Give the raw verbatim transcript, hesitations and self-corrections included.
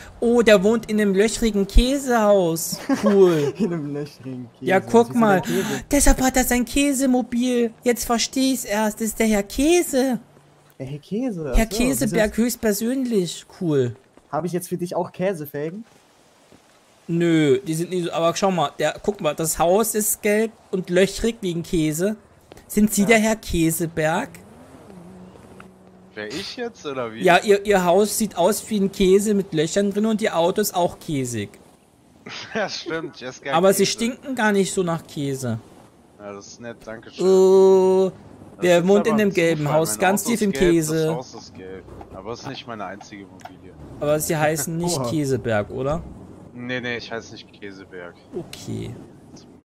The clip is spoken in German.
Oh, der wohnt in einem löchrigen Käsehaus. Cool. In einem löchrigen Käse. Ja, guck mal. Käse. Deshalb hat er sein Käsemobil. Jetzt verstehe ich's erst. Das ist der Herr Käse. Der Herr Käse. Herr Käseberg höchstpersönlich. Cool. Habe ich jetzt für dich auch Käsefägen? Nö, die sind nicht so. Aber schau mal, der, guck mal, das Haus ist gelb und löchrig wegen Käse. Sind Sie Ja. der Herr Käseberg? Wer ich jetzt oder wie? Ja, ihr, ihr Haus sieht aus wie ein Käse mit Löchern drin und Ihr Auto ist auch käsig. Ja, stimmt. Ich esse gern Aber sie Käse. stinken gar nicht so nach Käse. Ja, das ist nett, danke schön. Oh, Das der ist wohnt aber in ein dem gelben Zufall. Haus, Mein ganz Auto tief ist im gelb, Käse. Das Haus ist gelb. Aber es ist nicht meine einzige Immobilie. Aber sie heißen nicht Oha. Käseberg, oder? Nee, nee, ich heiße nicht Käseberg. Okay.